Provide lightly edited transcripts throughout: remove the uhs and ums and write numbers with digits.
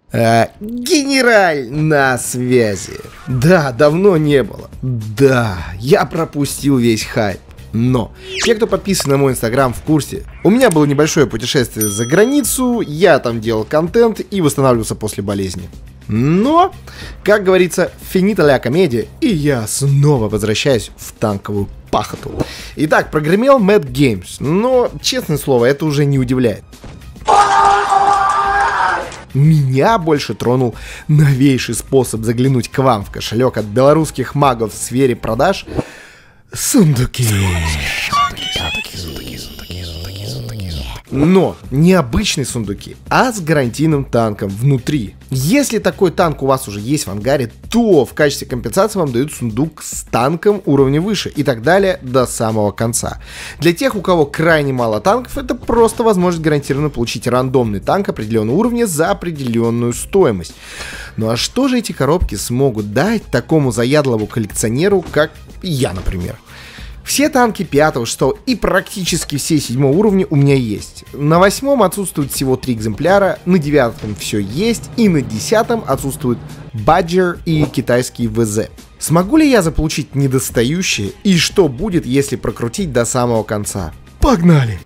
Генераль на связи. Да, давно не было. Да, я пропустил весь хайп. Но те, кто подписан на мой инстаграм, в курсе. У меня было небольшое путешествие за границу, я там делал контент и восстанавливался после болезни. Но, как говорится, финита ля комедия, и я снова возвращаюсь в танковую пахоту. Итак, прогремел Mad Games, но, честное слово, это уже не удивляет. Меня больше тронул новейший способ заглянуть к вам в кошелек от белорусских магов в сфере продаж — сундуки. Но не обычные сундуки, а с гарантийным танком внутри. Если такой танк у вас уже есть в ангаре, то в качестве компенсации вам дают сундук с танком уровня выше и так далее до самого конца. Для тех, у кого крайне мало танков, это просто возможность гарантированно получить рандомный танк определенного уровня за определенную стоимость. Ну а что же эти коробки смогут дать такому заядлому коллекционеру, как я, например? Все танки 5, 6 и практически все 7 уровня у меня есть. На 8 отсутствует всего 3 экземпляра, на 9 все есть, и на 10 отсутствуют Badger и китайский ВЗ. Смогу ли я заполучить недостающие, и что будет, если прокрутить до самого конца? Погнали!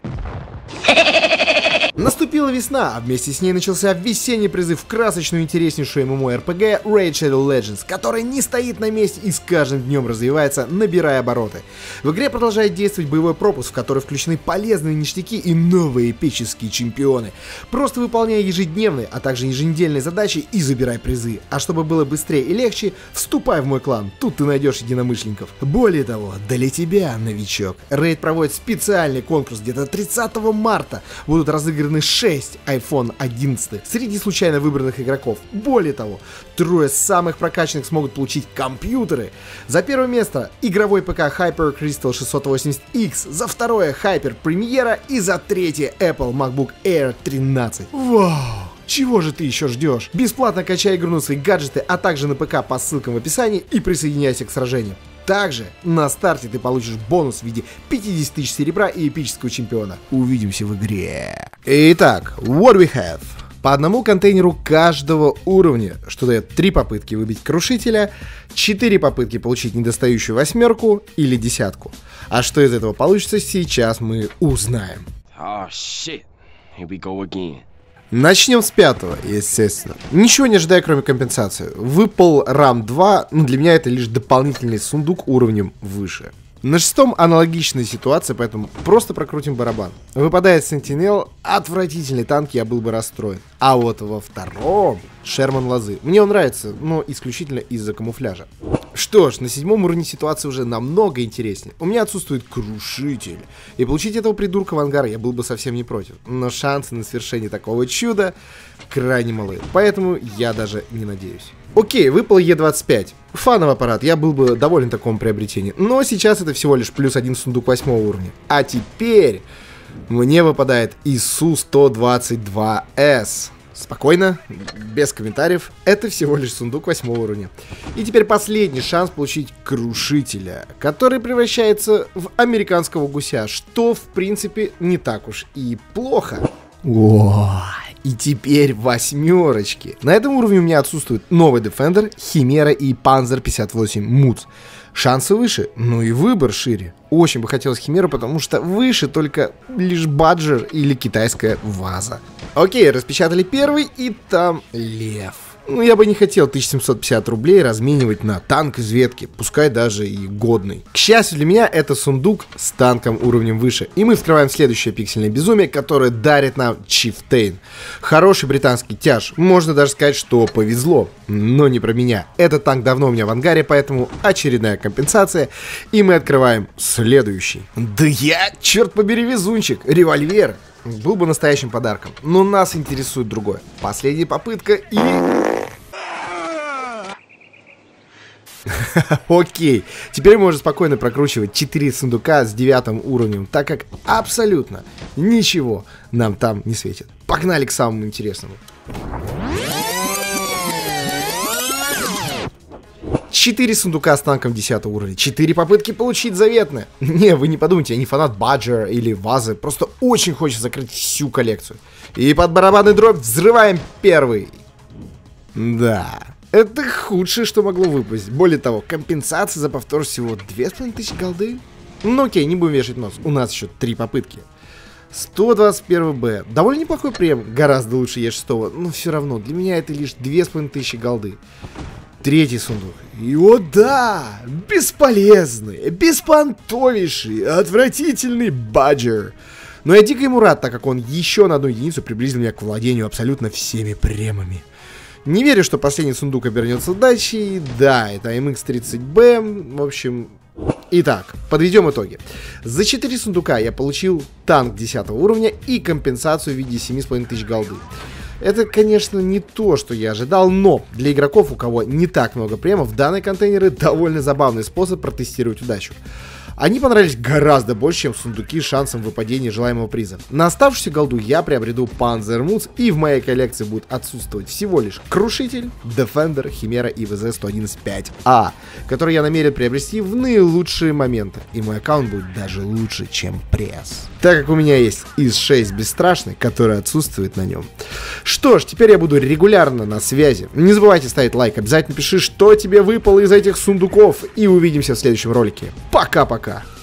Наступила весна, а вместе с ней начался весенний призыв в красочную интереснейшую MMORPG Raid Shadow Legends, который не стоит на месте и с каждым днем развивается, набирая обороты. В игре продолжает действовать боевой пропуск, в который включены полезные ништяки и новые эпические чемпионы. Просто выполняй ежедневные, а также еженедельные задачи и забирай призы. А чтобы было быстрее и легче, вступай в мой клан, тут ты найдешь единомышленников. Более того, для тебя, новичок, Raid проводит специальный конкурс, где-то 30 марта будут разыграны 6 iPhone 11 среди случайно выбранных игроков. Более того, 3 самых прокачанных смогут получить компьютеры. За первое место игровой ПК Hyper Crystal 680X, за второе Hyper Premiere и за третье Apple MacBook Air 13. Вау! Чего же ты еще ждешь? Бесплатно качай игру на свои гаджеты, а также на ПК по ссылкам в описании и присоединяйся к сражению. Также на старте ты получишь бонус в виде 50 тысяч серебра и эпического чемпиона. Увидимся в игре. Итак, what we have? По одному контейнеру каждого уровня, что дает 3 попытки выбить крушителя, 4 попытки получить недостающую 8 или 10. А что из этого получится, сейчас мы узнаем. Oh shit. Here we go again. Начнем с 5, естественно. Ничего не ожидая, кроме компенсации. Выпал RAM 2, но для меня это лишь дополнительный сундук уровнем выше. На 6 аналогичная ситуация, поэтому просто прокрутим барабан. Выпадает Sentinel, отвратительный танк, я был бы расстроен. А вот во 2 Шерман Лозы. Мне он нравится, но исключительно из-за камуфляжа. Что ж, на 7 уровне ситуация уже намного интереснее. У меня отсутствует крушитель. И получить этого придурка в ангар я был бы совсем не против. Но шансы на свершение такого чуда крайне малы. Поэтому я даже не надеюсь. Окей, выпал Е25. Фановый аппарат, я был бы доволен такому приобретению. Но сейчас это всего лишь плюс 1 сундук 8 уровня. А теперь мне выпадает ИСУ-122С. Спокойно, без комментариев, это всего лишь сундук 8 уровня. И теперь последний шанс получить крушителя, который превращается в американского гуся, что в принципе не так уж и плохо. О, и теперь 8. На этом уровне у меня отсутствует новый Defender, Химера и Panzer 58 МУЦ. Шансы выше, но и выбор шире. Очень бы хотелось Химеру, потому что выше только лишь Badger или китайская ваза. Окей, распечатали первый, и там лев. Ну, я бы не хотел 1750 рублей разменивать на танк из ветки, пускай даже и годный. К счастью для меня, это сундук с танком уровнем выше. И мы вскрываем следующее пиксельное безумие, которое дарит нам Chieftain. Хороший британский тяж, можно даже сказать, что повезло. Но не про меня. Этот танк давно у меня в ангаре, поэтому очередная компенсация. И мы открываем следующий. Да я, черт побери, везунчик, револьвер. Был бы настоящим подарком. Но нас интересует другое. Последняя попытка и... Окей, теперь можно спокойно прокручивать 4 сундука с 9 уровнем, так как абсолютно ничего нам там не светит. Погнали к самому интересному. 4 сундука с танком 10 уровня, 4 попытки получить заветное. Не, вы не подумайте, я не фанат Badger или Вазы, просто очень хочется закрыть всю коллекцию. И под барабанный дробь взрываем первый. Да, это худшее, что могло выпасть. Более того, компенсация за повтор всего 2500 голды. Ну окей, не будем вешать нос, у нас еще 3 попытки. 121Б. Довольно неплохой прем, гораздо лучше Е6, но все равно, для меня это лишь 2500 голды. Третий сундук. И о да! Бесполезный, беспонтовейший, отвратительный Баджер. Но я дико ему рад, так как он еще на 1 единицу приблизил меня к владению абсолютно всеми премами. Не верю, что последний сундук обернется удачей. Да, это MX-30B. В общем... Итак, подведем итоги. За 4 сундука я получил танк 10 уровня и компенсацию в виде 7500 голды. Это, конечно, не то, что я ожидал, но для игроков, у кого не так много премов, данные контейнеры довольно забавный способ протестировать удачу. Они понравились гораздо больше, чем сундуки с шансом выпадения желаемого приза. На оставшуюся голду я приобрету Panzermutz, и в моей коллекции будет отсутствовать всего лишь Крушитель, Defender, Химера и ВЗ-111-5А, который я намерен приобрести в наилучшие моменты, и мой аккаунт будет даже лучше, чем пресс. Так как у меня есть ИС-6 Бесстрашный, который отсутствует на нем. Что ж, теперь я буду регулярно на связи. Не забывайте ставить лайк, обязательно пиши, что тебе выпало из этих сундуков, и увидимся в следующем ролике. Пока-пока!